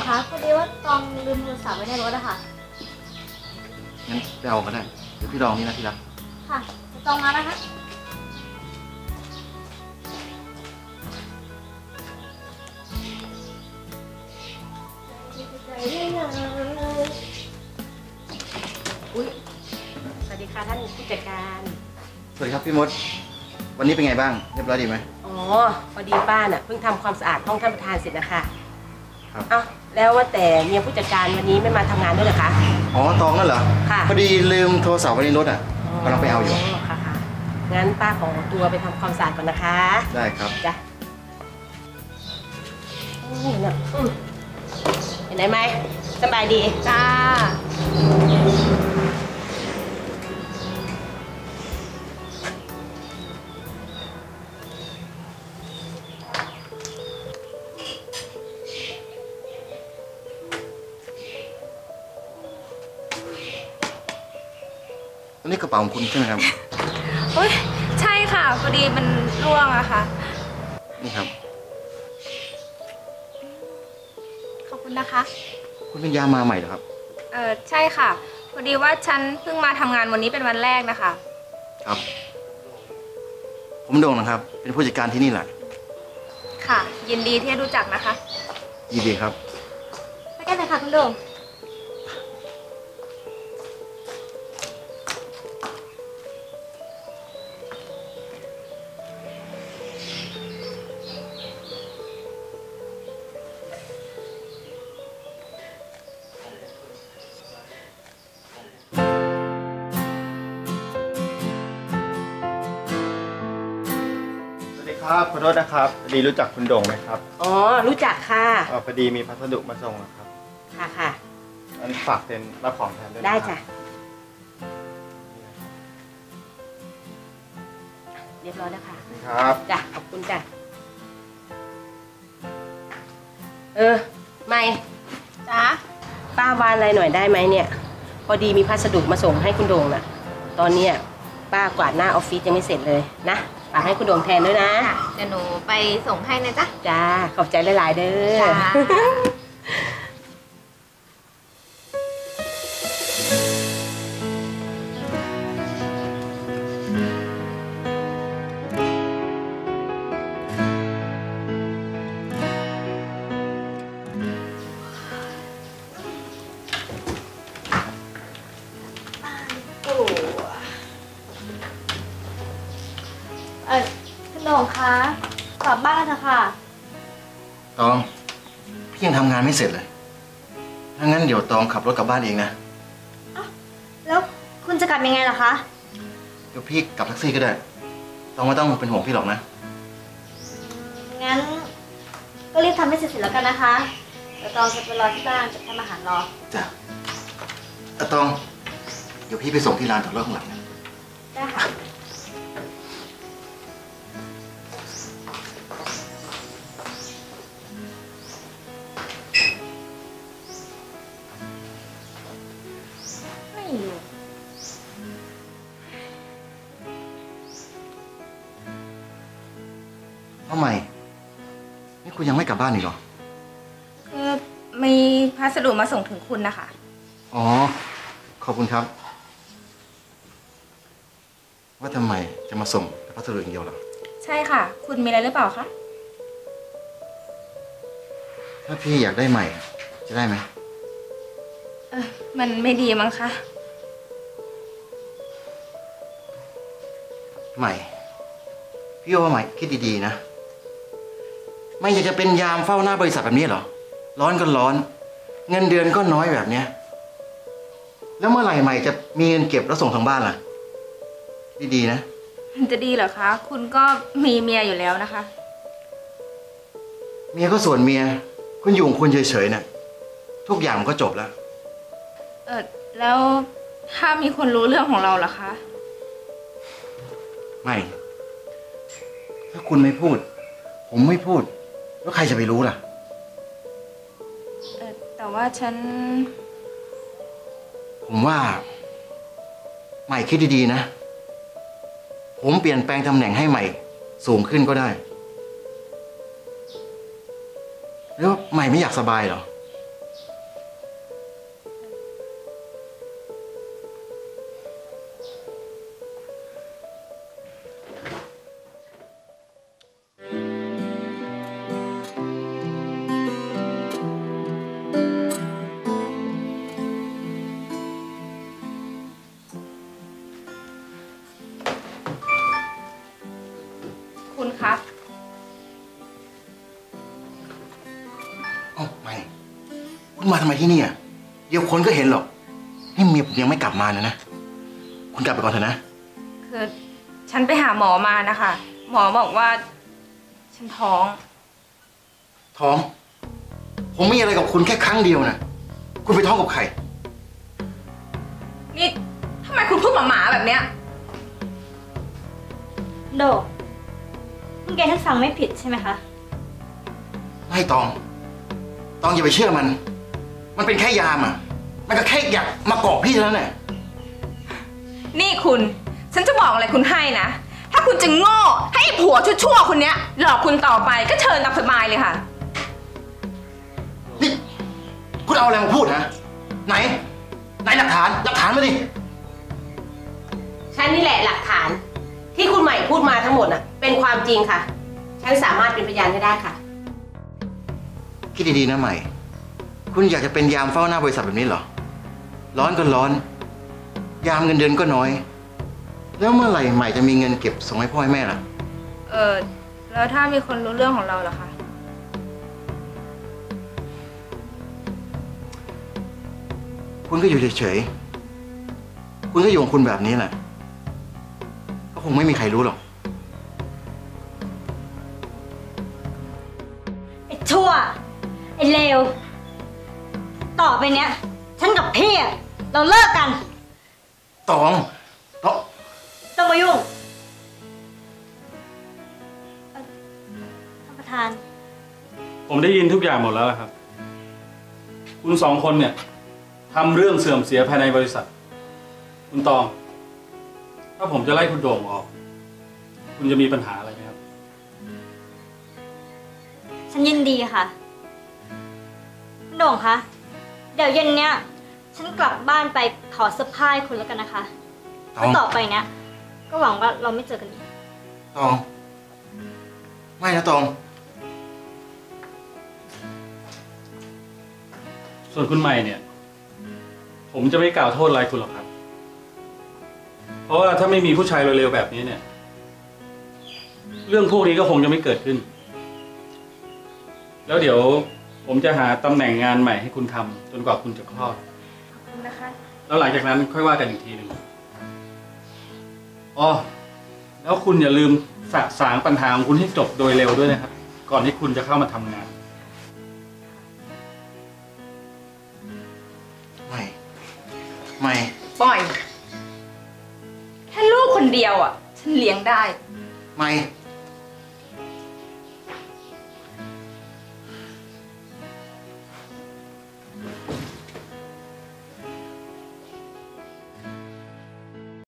คะพอดีว่าตองลืมโทรศัพท์ไว้ในรถอะค่ะงั้นไปเอาก็ได้เดี๋ยวพี่รองนี่นะที่รักค่ะตองมานะคะอุ๊ยสวัสดีค่ะท่านผู้จัดการสวัสดีครับพี่มดวันนี้เป็นไงบ้างเรียบร้อยดีไหมอ๋อพอดีป้าน่ะเพิ่งทำความสะอาดห้องท่านประธานเสร็จนะคะครับเอ้าแล้วว่าแต่เมียผู้จัดการวันนี้ไม่มาทำงานด้วยเหรอคะอ๋อตองนั่นเหรอค่ะพอดีลืมโทรศัพท์ไว้ในรถอ่ะกำลังไปเอาอยู่ค่ะค่ะงั้นป้าขอตัวไปทำความสะอาดก่อนนะคะได้ครับจ้ะเห็นไหมสบายดีจ้าอันนี้กระเป๋าของคุณใช่ไหมครับเฮ้ยใช่ค่ะพอดีมันร่วงอะค่ะนี่ครับขอบคุณนะคะคุณเป็นยามมาใหม่เหรอครับใช่ค่ะพอดีว่าฉันเพิ่งมาทำงานวันนี้เป็นวันแรกนะคะครับผมโด่งนะครับเป็นผู้จัดการที่นี่แหละค่ะยินดีที่ได้รู้จักนะคะยินดีครับไปกันเลยค่ะคุณโด่งครับขอโทษนะครับพอดีรู้จักคุณโด่งไหมครับอ๋อรู้จักค่ะพอดีมีพัสดุมาส่งนะครับค่ะค่ะอันฝากเป็นรับของแทนด้วยได้จ้ะเรียบร้อยแล้วค่ะครับจ้ะขอบคุณจ้ะไม่จ้าป้าวานอะไรหน่อยได้ไหมเนี่ยพอดีมีพัสดุมาส่งให้คุณโด่งน่ะตอนเนี้ยป้ากวาดหน้าออฟฟิศยังไม่เสร็จเลยนะฝากให้คุณโด่งแทนด้วยนะเดี๋ยวหนูไปส่งให้นะจ๊ะจ้าขอบใจหลายๆเด้อคุณโด่งคะกลับบ้านกันเถอะค่ะตองพี่ยังทำงานไม่เสร็จเลยถ้างั้นเดี๋ยวตองขับรถกลับบ้านเองนะแล้วคุณจะกลับยังไงล่ะคะเดี๋ยวพี่กลับแท็กซี่ก็ได้ตองไม่ต้องเป็นห่วงพี่หรอกนะงั้นก็รีบทำให้เสร็จแล้วกันนะคะเดี๋ยวตองจะไปรอที่บ้านจะทำอาหารรอจ้ะตองเดี๋ยวพี่ไปส่งที่ร้านจอดรถข้างหลังนะได้ค่ะทำไมนี่คุณยังไม่กลับบ้านอีกเหรอคือมีพัสดุมาส่งถึงคุณนะคะอ๋อขอบคุณครับว่าทำไมจะมาส่งแต่พัสดุอย่างเดียวเหรอใช่ค่ะคุณมีอะไรหรือเปล่าคะถ้าพี่อยากได้ใหม่จะได้ไหมมันไม่ดีมั้งคะใหม่พี่ว่าใหม่คิดดีๆนะไม่อยากจะเป็นยามเฝ้าหน้าบริษัทแบบนี้เหรอร้อนก็ร้อนเงินเดือนก็น้อยแบบเนี้ยแล้วเมื่อไหร่ใหม่จะมีเงินเก็บแล้วส่งทางบ้านล่ะดีๆนะมันจะดีเหรอคะคุณก็มีเมียอยู่แล้วนะคะเมียก็ส่วนเมียคุณอยู่ของคุณเฉยๆเนี่ยทุกอย่างมันก็จบแล้วแล้วถ้ามีคนรู้เรื่องของเราล่ะคะไม่ถ้าคุณไม่พูดผมไม่พูดแล้วใครจะไปรู้ล่ะแต่ว่าผมว่าใหม่คิดดีๆนะผมเปลี่ยนแปลงตำแหน่งให้ใหม่สูงขึ้นก็ได้แล้วใหม่ไม่อยากสบายเหรอทำไมที่นี่อ่ะเดี๋ยวคนก็เห็นหรอกนี่เมียผมยังไม่กลับมานะคุณกลับไปก่อนเถอะนะคือฉันไปหาหมอมานะคะ หมอบอกว่า ฉันท้องท้อง ผมมีอะไรกับคุณแค่ครั้งเดียวนะคุณไปท้องกับใครนี่ทำไมคุณพูดหมาๆแบบเนี้ยโดเมื่อกี้ท่านฟังไม่ผิดใช่ไหมคะไม่ตองอย่าไปเชื่อมัน มันเป็นแค่ยามอ่ะ มันก็แค่อยากมาเกาะพี่เท่านั้นแหละนี่คุณ ฉันจะบอกอะไรคุณให้นะ ถ้าคุณจะโง่ให้ไอ้ผัวชั่วๆคนเนี้ยหลอกคุณต่อไปก็เชิญตามสบายเลยค่ะนี่คุณเอาอะไรมาพูดฮะไหนหลักฐานมาดิฉันนี่แหละหลักฐานที่คุณใหม่พูดมาทั้งหมดน่ะเป็นความจริงค่ะ ฉันสามารถเป็นพยานให้ได้ค่ะคิดดีๆนะใหม่ คุณอยากจะเป็นยามเฝ้าหน้าบริษัทแบบนี้เหรอ ร้อนก็ร้อน ยามเงินเดือนก็น้อย แล้วเมื่อไหร่ใหม่จะมีเงินเก็บส่งให้พ่อให้แม่ล่ะแล้วถ้ามีคนรู้เรื่องของเราล่ะคะคุณก็อยู่เฉยๆ คุณก็อยู่ของคุณแบบนี้แหละ ก็คงไม่มีใครรู้หรอกไอ้ชั่ว ไอ้เลว ต่อไปเนี้ย ฉันกับพี่อะเราเลิกกันต้องต้องมายุ่งท่านประธานผมได้ยินทุกอย่างหมดแล้วครับ คุณสองคนเนี่ยทำเรื่องเสื่อมเสียภายในบริษัท คุณตอง ถ้าผมจะไล่คุณโด่งออก คุณจะมีปัญหาอะไรไหมครับฉันยินดีค่ะคุณโด่งคะ เดี๋ยวเย็นเนี้ย ฉันกลับบ้านไปถอดเสื้อผ้าให้คุณแล้วกันนะคะต้องแล้วต่อไปเนี้ย ก็หวังว่าเราไม่เจอกันอีกต้องไม่นะตองส่วนคุณใหม่เนี่ย ผมจะไม่กล่าวโทษอะไรคุณหรอกครับ เพราะว่าถ้าไม่มีผู้ชายเร็วๆแบบนี้เนี่ย เรื่องพวกนี้ก็คงจะไม่เกิดขึ้น แล้วเดี๋ยวผมจะหาตำแหน่งงานใหม่ให้คุณทำจนกว่าคุณจะคลอดขอบคุณนะคะแล้วหลังจากนั้นค่อยว่ากันอีกทีหนึ่งอ๋อแล้วคุณอย่าลืมสะสางปัญหาของคุณให้จบโดยเร็วด้วยนะครับ ก่อนที่คุณจะเข้ามาทำงานไม่ปล่อย แค่ลูกคนเดียวอ่ะ ฉันเลี้ยงได้ไม่